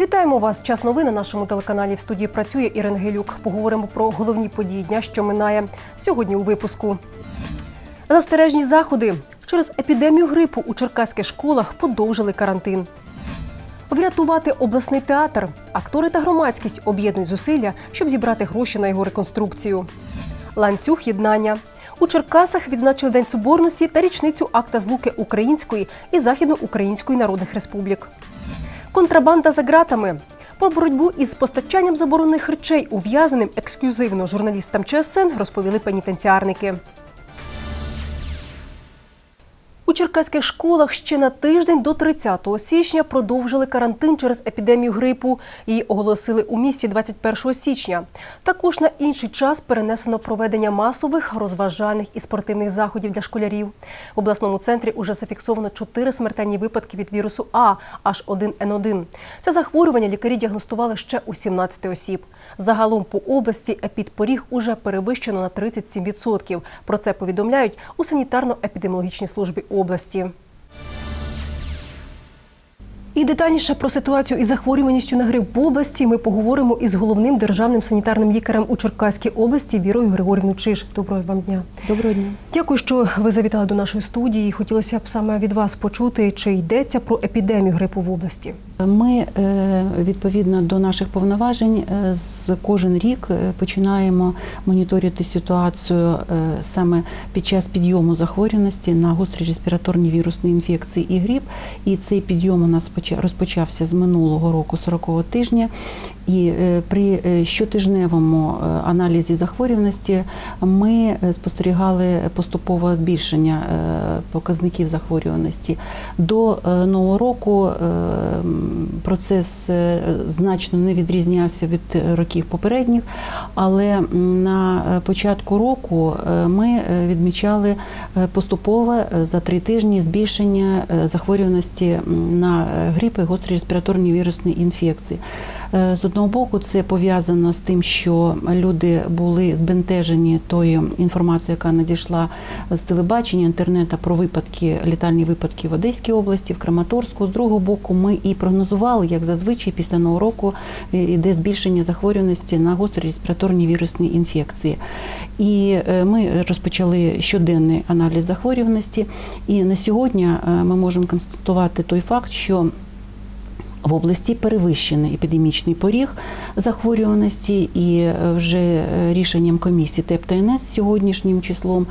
Вітаємо вас. Час новин на нашому телеканалі. В студії працює Ірина Гелюк. Поговоримо про головні події дня, що минає сьогодні у випуску. Застережні заходи. Через епідемію грипу у черкаських школах подовжили карантин. Врятувати обласний театр. Актори та громадськість об'єднують зусилля, щоб зібрати гроші на його реконструкцію. Ланцюг єднання. У Черкасах відзначили День Соборності та річницю акта злуки Української і Західноукраїнської народних республік. Контрабанда за ґратами. Про боротьбу із постачанням заборонених речей ув'язненим ексклюзивно журналістам ЧСН розповіли пенітенціарники. У черкаських школах ще на тиждень до 30 січня продовжили карантин через епідемію грипу. Її оголосили у місті 21 січня. Також на інший час перенесено проведення масових, розважальних і спортивних заходів для школярів. В обласному центрі уже зафіксовано 4 смертельні випадки від вірусу А, H1N1. Це захворювання лікарі діагностували ще у 17 осіб. Загалом по області епідпоріг уже перевищено на 37%. Про це повідомляють у санітарно-епідеміологічній службі області. І детальніше про ситуацію із захворюваністю на грип в області ми поговоримо із головним державним санітарним лікарем у Черкаській області Вірою Григорівною Чиж. Доброго вам дня. Доброго дня. Дякую, що ви завітали до нашої студії. Хотілося б саме від вас почути, чи йдеться про епідемію грипу в області. Ми, відповідно до наших повноважень, кожен рік починаємо моніторити ситуацію саме під час підйому захворюваності на гострі респіраторні вірусні інфекції і грип. І цей підйом у нас розпочався з минулого року, 40-го тижня. І при щотижневому аналізі захворюваності ми спостерігали поступове збільшення показників захворюваності. До Нового року процес значно не відрізнявся від років попередніх, але на початку року ми відмічали поступове за 3 тижні збільшення захворюваності на грип і гострі респіраторні вірусні інфекції. З одного боку, це пов'язано з тим, що люди були збентежені тою інформацією, яка надійшла з телебачення, інтернету про випадки, летальні випадки в Одеській області, в Краматорську. З другого боку, ми і прогнозували, як зазвичай після Нового року йде збільшення захворюваності на гострі респіраторні вірусні інфекції. І ми розпочали щоденний аналіз захворюваності. І на сьогодні ми можемо констатувати той факт, що в області перевищений епідемічний поріг захворюваності, і вже рішенням комісії ТЕП та НС сьогоднішнім числом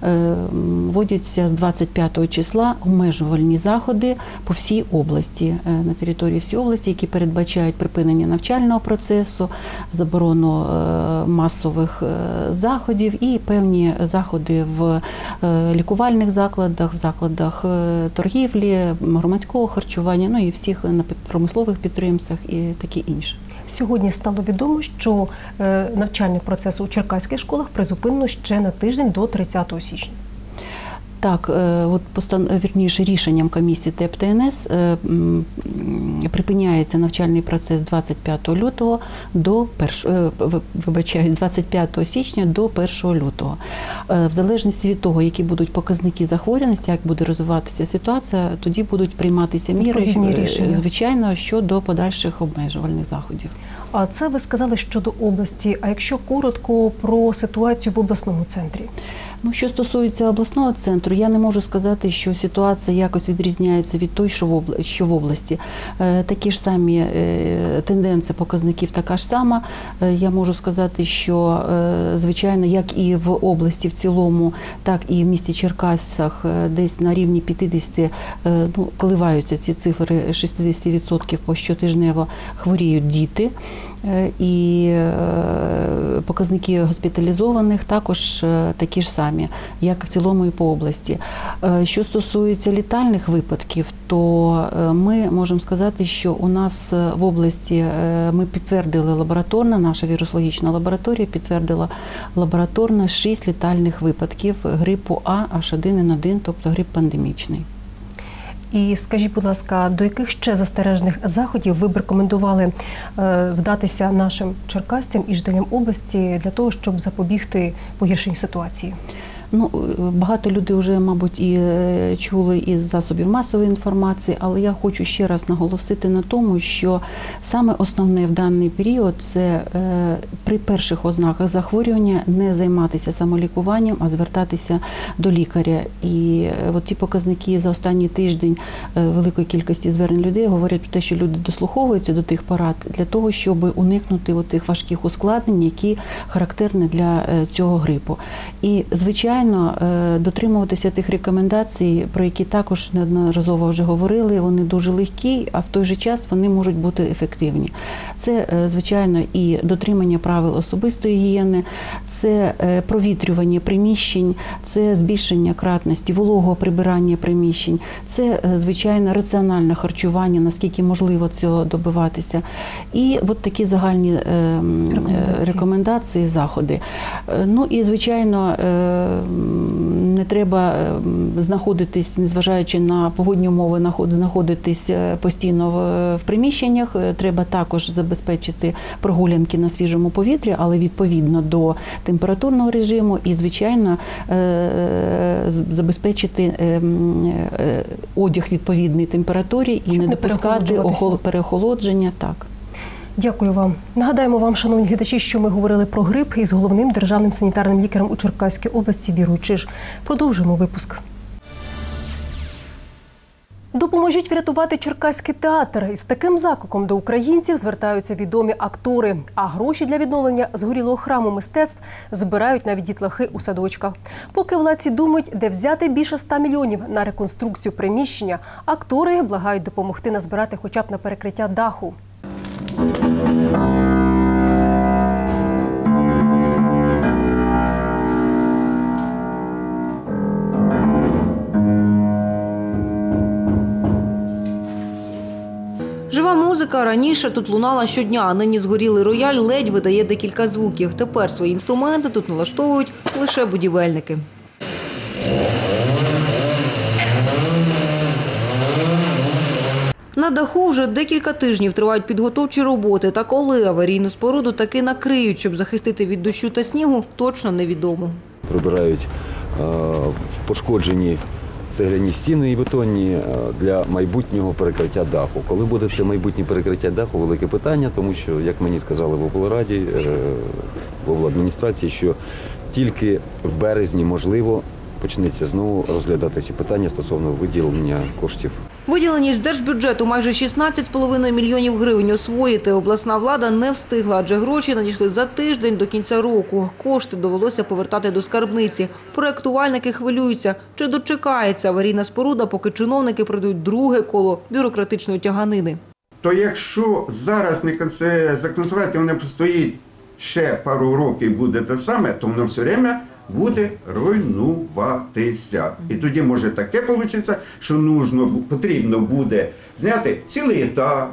вводяться з 25 числа обмежувальні заходи по всій області, на території всієї області, які передбачають припинення навчального процесу, заборону масових заходів і певні заходи в лікувальних закладах, в закладах торгівлі, громадського харчування, ну і всіх промислових підприємствах і таке інше. Сьогодні стало відомо, що навчальний процес у черкаських школах призупинено ще на тиждень до 30 січня. Так, вірніше, рішенням комісії ТЕП та НС припиняється навчальний процес 25 лютого до 25 січня до 1 лютого. В залежності від того, які будуть показники захворюваності, як буде розвиватися ситуація, тоді будуть прийматися міри, звичайно, щодо подальших обмежувальних заходів. А це ви сказали щодо області. А якщо коротко про ситуацію в обласному центрі? Ну, що стосується обласного центру, я не можу сказати, що ситуація якось відрізняється від той, що в області. Такі ж самі тенденції показників така ж сама. Я можу сказати, що, звичайно, як і в області в цілому, так і в місті Черкасах десь на рівні 50, коливаються ці цифри, 60% по щотижнево хворіють діти. І показники госпіталізованих також такі ж самі, як в цілому і по області. Що стосується летальних випадків, то ми можемо сказати, що у нас в області ми підтвердили лабораторно, наша вірусологічна лабораторія підтвердила лабораторно 6 летальних випадків грипу А, H1N1, тобто грип пандемічний. І скажіть, будь ласка, до яких ще застережних заходів ви б рекомендували вдатися нашим черкасцям і жителям області для того, щоб запобігти погіршенню ситуації? Багато людей вже, мабуть, і чули із засобів масової інформації, але я хочу ще раз наголосити на тому, що саме основне в даний період – це при перших ознаках захворювання не займатися самолікуванням, а звертатися до лікаря. І от ті показники за останній тиждень великої кількості звернень людей говорять про те, що люди дослуховуються до тих порад для того, щоб уникнути тих важких ускладнень, які характерні для цього грипу. І, звичайно, дотримуватися тих рекомендацій, про які також неодноразово вже говорили, вони дуже легкі, а в той же час вони можуть бути ефективні. Це, звичайно, і дотримання правил особистої гігієни, це провітрювання приміщень, це збільшення кратності, вологого прибирання приміщень, це, звичайно, раціональне харчування, наскільки можливо цього добиватися. І от такі загальні рекомендації, заходи. І, звичайно, не треба знаходитись, незважаючи на погодні умови, знаходитись постійно в приміщеннях. Треба також забезпечити прогулянки на свіжому повітрі, але відповідно до температурного режиму і, звичайно, забезпечити одяг відповідній температурі і не допускати переохолодження. Так. Дякую вам. Нагадаємо вам, шановні глядачі, що ми говорили про грип із головним державним санітарним лікарем у Черкаській області Вірою Чиж. Продовжуємо випуск. Допоможіть врятувати Черкаський театр. Із таким закликом до українців звертаються відомі актори. А гроші для відновлення згорілого храму мистецтв збирають навіть дітлахи у садочках. Поки владці думають, де взяти більше 100 мільйонів на реконструкцію приміщення, актори благають допомогти назбирати хоча б на перекриття даху. Жива музика раніше тут лунала щодня, а нині згорілий рояль ледь видає декілька звуків. Тепер свої інструменти тут налаштовують лише будівельники. На даху вже декілька тижнів тривають підготовчі роботи. Та коли аварійну споруду таки накриють, щоб захистити від дощу та снігу, точно невідомо. Прибирають пошкоджені цегляні стіни і бетонні для майбутнього перекриття даху. Коли буде це майбутнє перекриття даху – велике питання, тому що, як мені сказали в облраді, в обладміністрації, що тільки в березні, можливо, почнеться знову розглядатися питання стосовно виділення коштів. Виділені з держбюджету майже 16,5 мільйонів гривень освоїти обласна влада не встигла, адже гроші надійшли за тиждень до кінця року. Кошти довелося повертати до скарбниці. Проєктувальники хвилюються, чи дочекається аварійна споруда, поки чиновники пройдуть друге коло бюрократичної тяганини. То якщо зараз не законсервувати, воно постоїть ще пару років, буде те саме, то воно все время буде руйнуватися. І тоді може таке вийде, що потрібно буде зняти цілий етаж.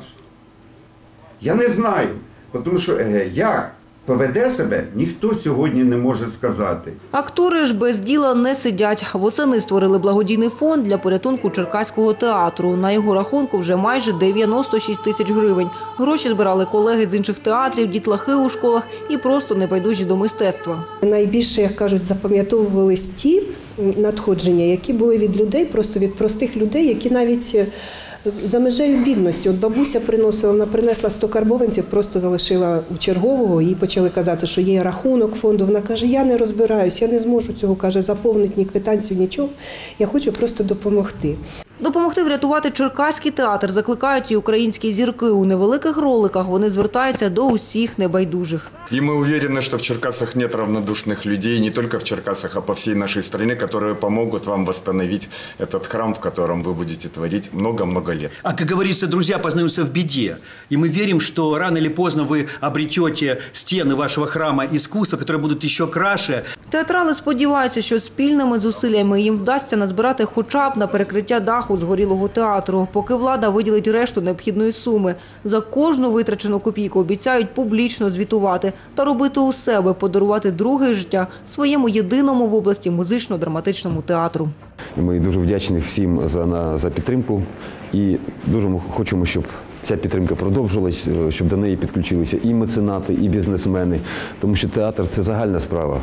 Я не знаю, тому що як поведе себе, ніхто сьогодні не може сказати. Актори ж без діла не сидять. Восени створили благодійний фонд для порятунку Черкаського театру. На його рахунку вже майже 96 тисяч гривень. Гроші збирали колеги з інших театрів, дітлахи у школах і просто небайдужі до мистецтва. Найбільше, як кажуть, запам'ятовувались ті надходження, які були від людей, просто від простих людей, які навіть за межею бідності. От бабуся вона принесла 100 карбованців, просто залишила у чергового, їй почали казати, що є рахунок фонду. Вона каже, я не розбираюсь, я не зможу цього, каже, заповнити ні квитанцію, нічого, я хочу просто допомогти. Допомогти врятувати Черкаський театр закликають і українські зірки. У невеликих роликах вони звертаються до усіх небайдужих. И мы уверены, что в Черкасах нет равнодушных людей, не только в Черкасах, а по всей нашей стране, которые помогут вам восстановить этот храм, в котором вы будете творить много-много лет. А, как говорится, друзья познаются в беде. И мы верим, что рано или поздно вы обретете стены вашего храма искусства, которые будут еще краше. Театрали сподіваються, що спільними зусиллями їм вдасться назбирати хоча б на перекриття даху згорілого театру, поки влада виділить решту необхідної суми. За кожну витрачену копійку обіцяють публічно звітувати та робити усе, аби подарувати друге життя своєму єдиному в області музично-драматичному театру. Ми дуже вдячні всім за підтримку і дуже хочемо, щоб ця підтримка продовжилась, щоб до неї підключилися і меценати, і бізнесмени, тому що театр – це загальна справа.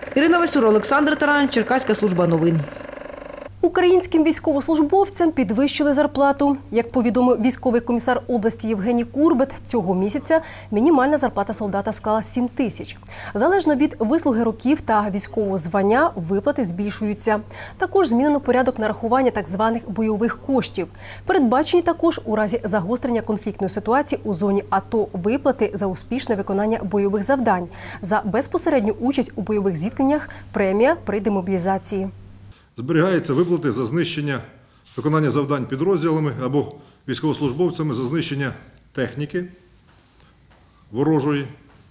Ірина Васюра, Олександр Таран, Черкаська служба новин. Українським військовослужбовцям підвищили зарплату. Як повідомив військовий комісар області Євгеній Курбет, цього місяця мінімальна зарплата солдата склала 7 тисяч. Залежно від вислуги років та військового звання, виплати збільшуються. Також змінено порядок нарахування так званих бойових коштів. Передбачені також у разі загострення конфліктної ситуації у зоні АТО виплати за успішне виконання бойових завдань, за безпосередню участь у бойових зіткненнях, премія при демобілізації. Зберігаються виплати за знищення виконання завдань підрозділами або військовослужбовцями за знищення техніки ворожої,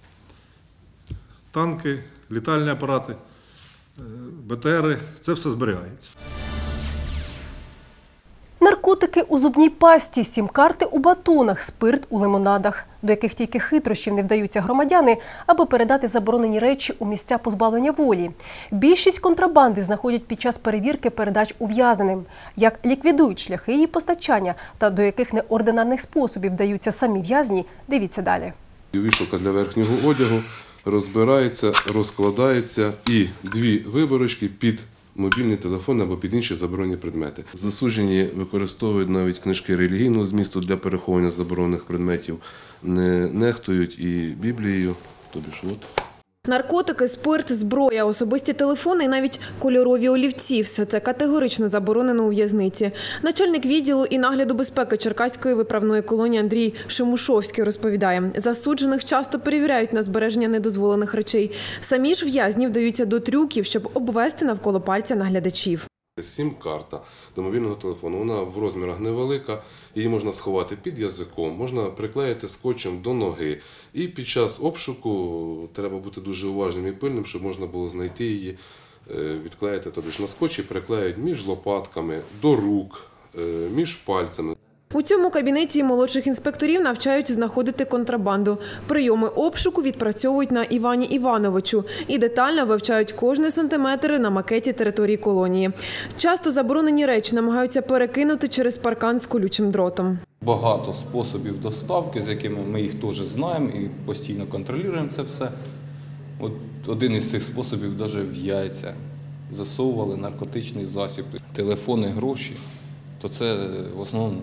танки, літальні апарати, БТРи. Це все зберігається. Наркотики у зубній пасті, сім-карти у батонах, спирт у лимонадах, до яких тільки хитрощів не вдаються громадяни, аби передати заборонені речі у місця позбавлення волі. Більшість контрабанди знаходять під час перевірки передач ув'язненим. Як ліквідують шляхи її постачання та до яких неординарних способів вдаються самі в'язні, дивіться далі. Вішалка для верхнього одягу розбирається, розкладається і 2 виборочки під мобільний телефон або під інші заборонені предмети. Засуджені використовують навіть книжки релігійного змісту для переховування заборонених предметів, не нехтують і Біблією, тобі ж от. Наркотики, спирт, зброя, особисті телефони і навіть кольорові олівці – все це категорично заборонено у в'язниці. Начальник відділу і нагляду безпеки Черкаської виправної колонії Андрій Шимушовський розповідає, засуджених часто перевіряють на збереження недозволених речей. Самі ж в'язні вдаються до трюків, щоб обвести навколо пальця наглядачів. Сім-карта до мобільного телефону, вона в розмірах невелика, її можна сховати під язиком, можна приклеїти скотчем до ноги. І під час обшуку треба бути дуже уважним і пильним, щоб можна було знайти її, відклеїти туди ж на скотчі, приклеїть між лопатками, до рук, між пальцями. У цьому кабінеті молодших інспекторів навчають знаходити контрабанду. Прийоми обшуку відпрацьовують на Івані Івановичу і детально вивчають кожний сантиметр на макеті території колонії. Часто заборонені речі намагаються перекинути через паркан з колючим дротом. Багато способів доставки, з якими ми їх теж знаємо і постійно контролюємо це все. От один із цих способів навіть в яйця засовували наркотичний засіб. Телефони, гроші, то це в основному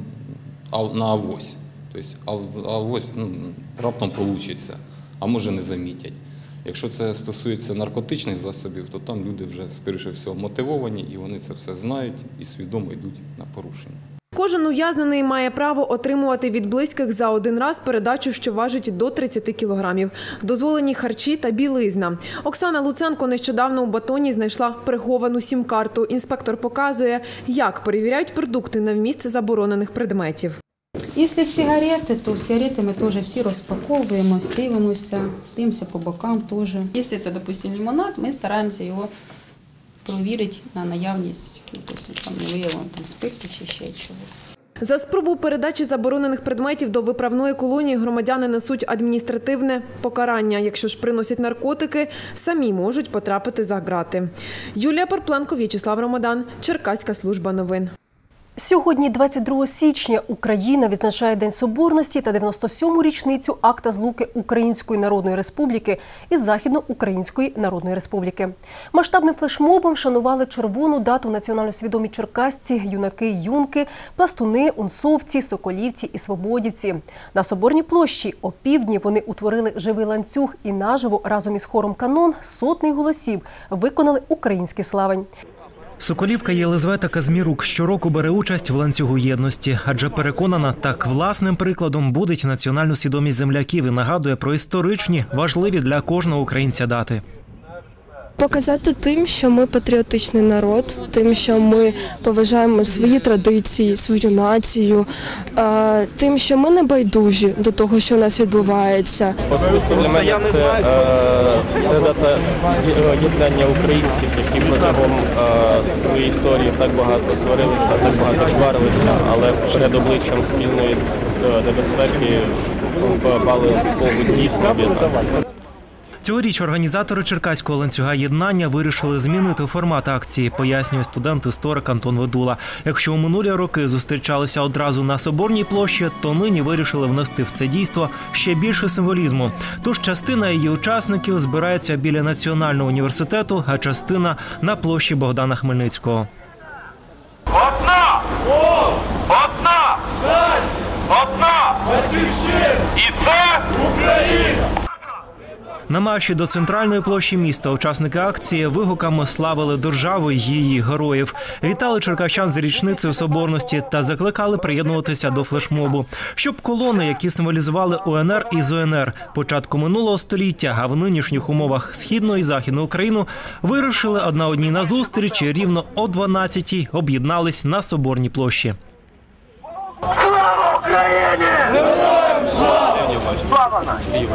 на авось. Тобто авось раптом вийде, а може не замітять. Якщо це стосується наркотичних засобів, то там люди вже, скоріше всього, мотивовані і вони це все знають і свідомо йдуть на порушення. Кожен ув'язнений має право отримувати від близьких за один раз передачу, що важить до 30 кілограмів. Дозволені харчі та білизна. Оксана Луценко нещодавно у батоні знайшла приховану сім-карту. Інспектор показує, як перевіряють продукти на вміст заборонених предметів. Якщо сигарети, то сигарети ми теж всі розпаковуємо, дивимося по бокам теж. Якщо це, допустимо, лимонад, ми стараємося його провірити на наявність, там не виявлено спирту чи ще чогось. За спробу передачі заборонених предметів до виправної колонії громадяни несуть адміністративне покарання. Якщо ж приносять наркотики, самі можуть потрапити за ґрати. Юлія Парпленко, В'ячеслав Ромадан, Черкаська служба новин. Сьогодні, 22 січня, Україна відзначає День Соборності та 97-му річницю акта злуки Української Народної Республіки із Західноукраїнської Народної Республіки. Масштабним флешмобом шанували червону дату національно свідомі черкасці, юнаки й юнки, пластуни, унцовці, соколівці і свободівці. На Соборній площі опівдні вони утворили живий ланцюг і наживо разом із хором «Канон» сотні голосів виконали український славень. Соколівка Єлизавета Казмірук щороку бере участь в ланцюгу єдності, адже переконана, так власним прикладом будить національну свідомість земляків і нагадує про історичні, важливі для кожного українця дати. Показати тим, що ми патріотичний народ, тим, що ми поважаємо свої традиції, свою націю, тим, що ми не байдужі до того, що у нас відбувається. Особисто для мене це дата єднання українців, які протягом своєї історії так багато сварилися, так багато сварилися, але перед обличчям спільної небезпеки пали з Богу дійсно об'єднати. Цьогоріч організатори черкаського ланцюга єднання вирішили змінити формат акції, пояснює студент-історик Антон Ведула. Якщо у минулі роки зустрічалися одразу на Соборній площі, то нині вирішили внести в це дійство ще більше символізму. Тож частина її учасників збирається біля Національного університету, а частина – на площі Богдана Хмельницького. Одна! Одна! Одна! Батьківщина! І це Україна! На марші до центральної площі міста учасники акції вигуками славили державу й її героїв. Вітали черкащан з річницею Соборності та закликали приєднуватися до флешмобу. Щоб колони, які символізували УНР і ЗУНР початку минулого століття, а в нинішніх умовах Східну і Західну Україну, вирушили одна одній назустріч і рівно о 12-й об'єднались на Соборній площі. Слава Україні! Героям слава! Слава нашій!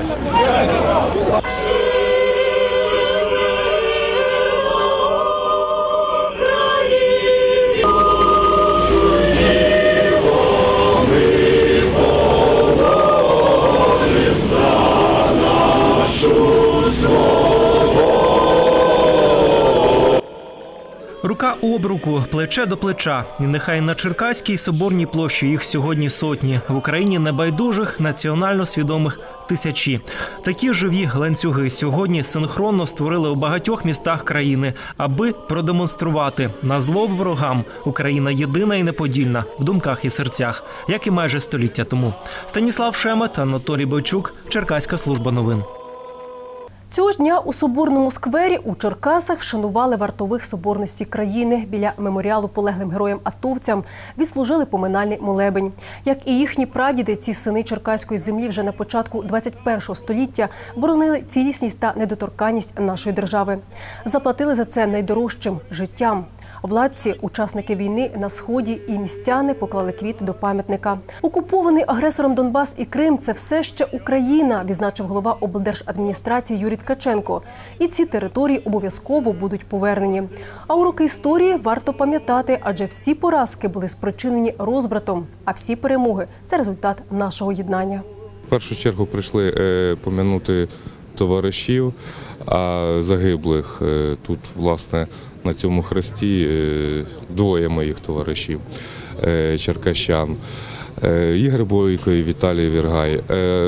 Рука об руку, плече до плеча. І нехай на Черкаській Соборній площі їх сьогодні сотні. В Україні небайдужих, національно свідомих тисячі. Такі живі ланцюги сьогодні синхронно створили у багатьох містах країни, аби продемонструвати назло ворогам Україна єдина і неподільна в думках і серцях, як і майже століття тому. Станіслав Шемет, Анатолій Бойчук, Черкаська служба новин. Цього ж дня у Соборному сквері у Черкасах вшанували вартових соборності країни. Біля меморіалу полеглим героям-атовцям відслужили поминальний молебень. Як і їхні прадіди, ці сини черкаської землі вже на початку 21-го століття боронили цілісність та недоторканність нашої держави. Заплатили за це найдорожчим – життям. Владці, учасники війни на Сході і містяни поклали квіти до пам'ятника. Окупований агресором Донбас і Крим – це все ще Україна, відзначив голова облдержадміністрації Юрій Ткаченко. І ці території обов'язково будуть повернені. А уроки історії варто пам'ятати, адже всі поразки були спричинені розбратом, а всі перемоги – це результат нашого єднання. В першу чергу прийшли пом'янути товаришів, а загиблих тут, власне, на цьому хресті двоє моїх товаришів, черкащан, Ігор Бойко і Віталій Віргай.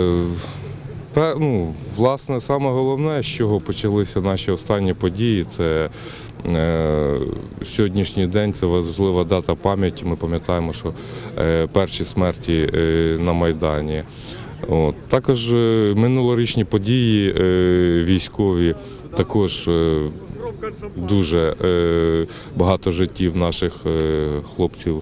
Власне, саме головне, з чого почалися наші останні події, це сьогоднішній день, це важлива дата пам'яті. Ми пам'ятаємо, що перші смерті на Майдані. Також минулорічні події військові, також дуже багато життів наших хлопців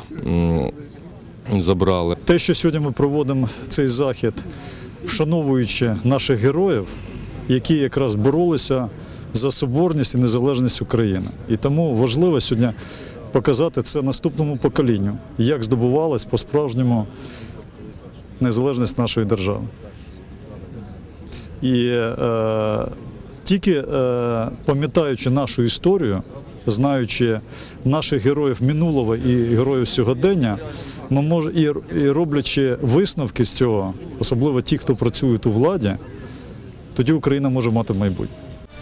забрали. Те, що сьогодні ми проводимо цей захід, вшановуючи наших героїв, які якраз боролися за соборність і незалежність України. І тому важливо сьогодні показати це наступному поколінню, як здобувалась по-справжньому незалежність нашої держави. І тільки пам'ятаючи нашу історію, знаючи наших героїв минулого і героїв сьогодення, ми можемо, і роблячи висновки з цього, особливо ті, хто працює у владі, тоді Україна може мати майбутнє.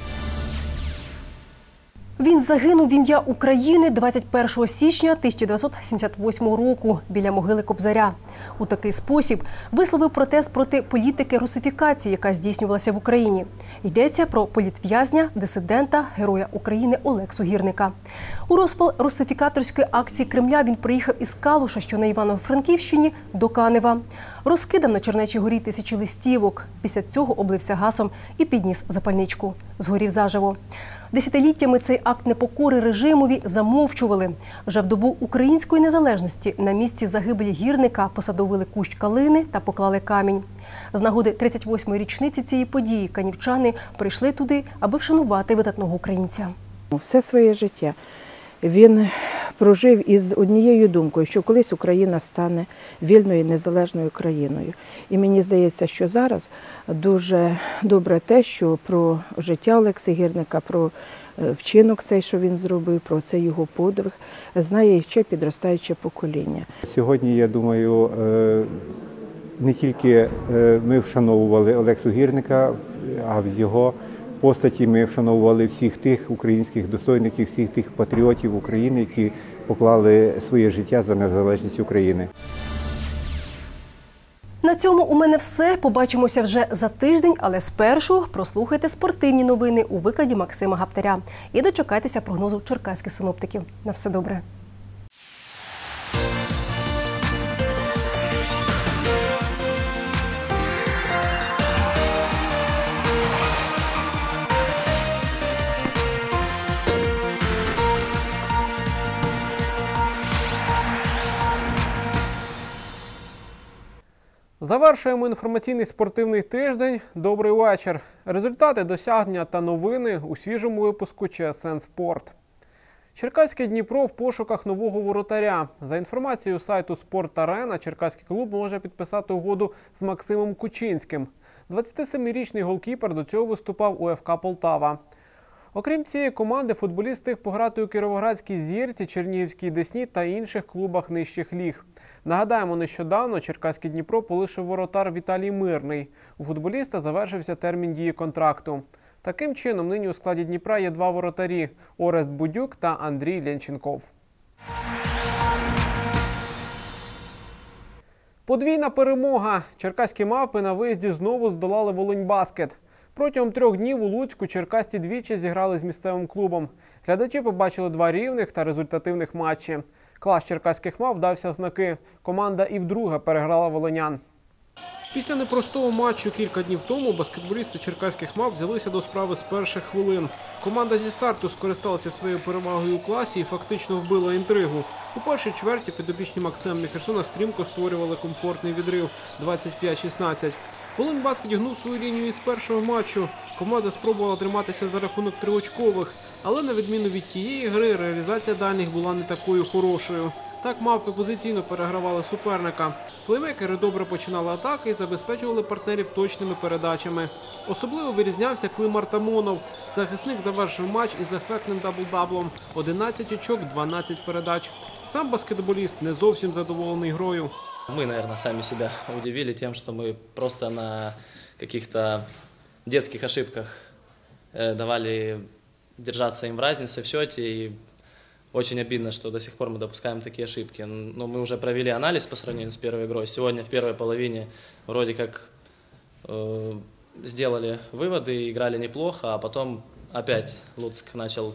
Він загинув в ім'я України 21 січня 1978 року біля могили Кобзаря. У такий спосіб висловив протест проти політики русифікації, яка здійснювалася в Україні. Йдеться про політв'язня, дисидента, героя України Олексу Гірника. У розпал русифікаторської акції Кремля він приїхав із Калуша, що на Івано-Франківщині, до Канева. Розкидав на Чернечій горі тисячі листівок. Після цього облився газом і підніс запальничку. Згорів заживо. Десятиліттями цей акт непокори режимові замовчували. Вже в добу української незалежності на місці загибелі Гірника посадовили кущ калини та поклали камінь. З нагоди 38-ї річниці цієї події канівчани прийшли туди, аби вшанувати видатного українця. Все своє життя він прожив із однією думкою, що колись Україна стане вільною і незалежною країною. І мені здається, що зараз дуже добре те, що про життя Олекси Гірника, про вчинок цей, що він зробив, про цей його подвиг, знає ще підростаюче покоління. Сьогодні, я думаю, не тільки ми вшановували Олексу Гірника, а в його постаті ми вшановували всіх тих українських достойників, всіх тих патріотів України, які поклали своє життя за незалежність України. На цьому у мене все. Побачимося вже за тиждень, але спершу прослухайте спортивні новини у викладі Максима Гаптаря. І дочекайтеся прогнозу черкаських синоптиків. На все добре. Завершуємо інформаційний спортивний тиждень. Добрий вечір. Результати, досягнення та новини у свіжому випуску ЧСН Спорт. Черкаське Дніпро в пошуках нового воротаря. За інформацією сайту «Спорт-Арена», черкаський клуб може підписати угоду з Максимом Кучинським. 27-річний голкіпер до цього виступав у ФК «Полтава». Окрім цієї команди, футболіст встиг пограти у Кіровоградській «Зірці», Чернігівській «Десні» та інших клубах нижчих ліг. Нагадаємо, нещодавно черкаське Дніпро полишив воротар Віталій Мирний. У футболіста завершився термін дії контракту. Таким чином, нині у складі Дніпра є два воротарі – Орест Будюк та Андрій Ленченков. Подвійна перемога. Черкаські мавпи на виїзді знову здолали Волиньбаскет. Протягом 3 днів у Луцьку черкасці двічі зіграли з місцевим клубом. Глядачі побачили 2 рівних та результативних матчі. Клас черкаських мавп дався в знаки. Команда і вдруге переграла волинян. Після непростого матчу кілька днів тому баскетболісти черкаських мавп взялися до справи з перших хвилин. Команда зі старту скористалася своєю перевагою у класі і фактично вбила інтригу. У першій чверті підопічні Максима Міхельсона стрімко створювали комфортний відрив – 25-16. Волиньбаскет гнув свою лінію із першого матчу. Команда спробувала триматися за рахунок 3-очкових, але на відміну від тієї гри, реалізація дальніх була не такою хорошою. Так мавпи позиційно перегравали суперника. Плеймейкери добре починали атаки і забезпечували партнерів точними передачами. Особливо вирізнявся Клим Артамонов. Захисник завершив матч із ефектним дабл-даблом – 11 очок, 12 передач. Сам баскетболіст не зовсім задоволений грою. Мы, наверное, сами себя удивили тем, что мы просто на каких-то детских ошибках давали держаться им в разнице в счете. И очень обидно, что до сих пор мы допускаем такие ошибки. Но мы уже провели анализ по сравнению с первой игрой. Сегодня в первой половине вроде как сделали выводы, играли неплохо, а потом опять Луцк начал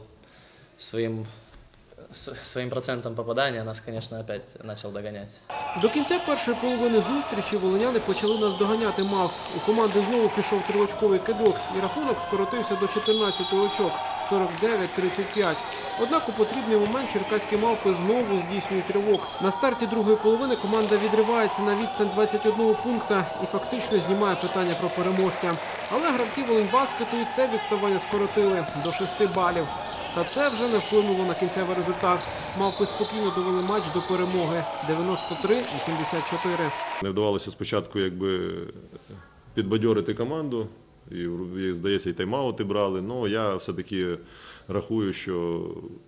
своим процентом попадания нас, конечно, опять начал догонять. До кінця першої половини зустрічі волиняни почали наздоганяти мавп. У команди знову пішов 3-очковий кидок і рахунок скоротився до 14 очок – 49-35. Однак у потрібний момент черкаські мавпи знову здійснюють ривок. На старті другої половини команда відривається на відстань 21 пункта і фактично знімає питання про переможця. Але гравці Волиньбаскету і це відставання скоротили до 6 балів. Та це вже не вплинуло на кінцевий результат. Мавпи спокійно довели матч до перемоги – 93-84. Не вдавалося спочатку підбадьорити команду. І, здається, і тайм-аути брали. Але я все-таки рахую, що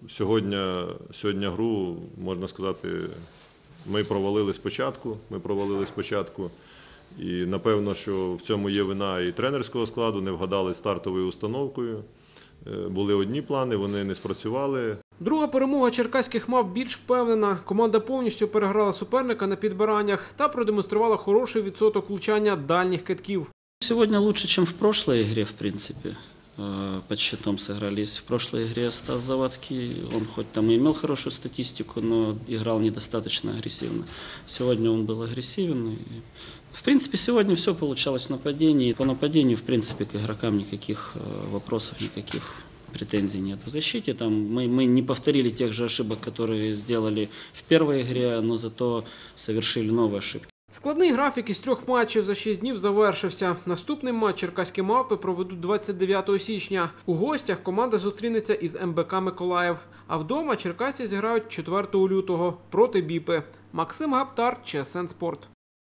сьогодні гру, можна сказати, ми провалили спочатку. І, напевно, що в цьому є вина і тренерського складу, не вгадали з стартовою установкою. Були одні плани, вони не спрацювали. Друга перемога черкаських мавп більш впевнена. Команда повністю переграла суперника на підбираннях та продемонструвала хороший відсоток влучання дальніх кидків. Сегодня лучше, чем в прошлой игре, в принципе. Под счетом сыгрались. В прошлой игре Стас Завадский, он хоть там и имел хорошую статистику, но играл недостаточно агрессивно. Сегодня он был агрессивен. И, в принципе, сегодня все получалось в нападении. По нападению, в принципе, к игрокам никаких вопросов, никаких претензий нет. В защите мы не повторили тех же ошибок, которые сделали в первой игре, но зато совершили новые ошибки. Складний графік із 3 матчів за 6 днів завершився. Наступний матч черкаські мавпи проведуть 29 січня. У гостях команда зустрінеться із МБК Миколаїв. А вдома черкасці зіграють 4 лютого проти Біпи. Максим Гаптар, ЧСН Спорт.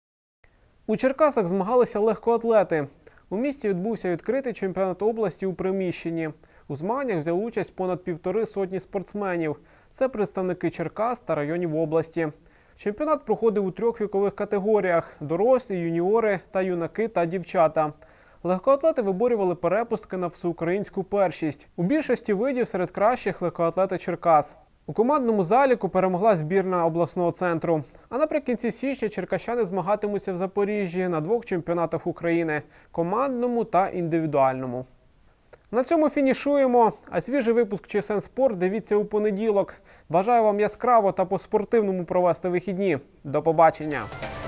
У Черкасах змагалися легкоатлети. У місті відбувся відкритий чемпіонат області у приміщенні. У змаганнях взяли участь понад 1,5 сотні спортсменів. Це представники Черкас та районів області. Чемпіонат проходив у 3 вікових категоріях – дорослі, юніори та юнаки та дівчата. Легкоатлети виборювали перепустки на всеукраїнську першість. У більшості видів серед кращих легкоатлети Черкас. У командному заліку перемогла збірна обласного центру. А наприкінці січня черкащани змагатимуться в Запоріжжі на 2 чемпіонатах України – командному та індивідуальному. На цьому фінішуємо, а свіжий випуск ЧСН Спорт дивіться у понеділок. Бажаю вам яскраво та по-спортивному провести вихідні. До побачення!